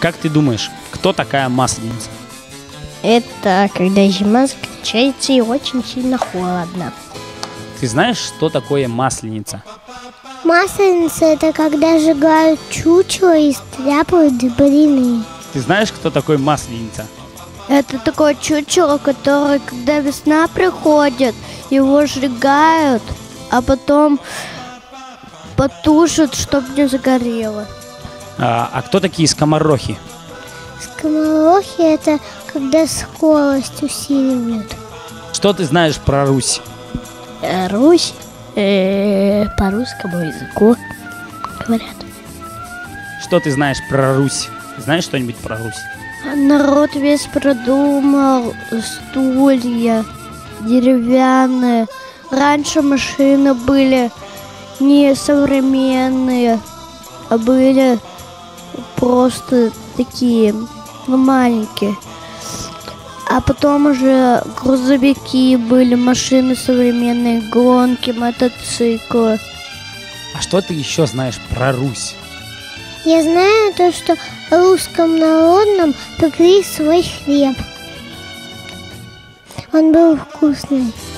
Как ты думаешь, кто такая Масленица? Это когда зима заканчивается и очень сильно холодно. Ты знаешь, что такое Масленица? Масленица — это когда сжигают чучело и стряпают блины. Ты знаешь, кто такой Масленица? Это такое чучело, которое, когда весна приходит, его сжигают, а потом потушат, чтобы не загорело. А кто такие скоморохи? Скоморохи — это когда скорость усиливают. Что ты знаешь про Русь? Русь по русскому языку говорят. Что ты знаешь про Русь? Знаешь что-нибудь про Русь? Народ весь продумал стулья деревянные. Раньше машины были не современные, а были просто такие, маленькие. А потом уже грузовики были, машины современные, гонки, мотоциклы. А что ты еще знаешь про Русь? Я знаю то, что в русском народном пекли свой хлеб. Он был вкусный.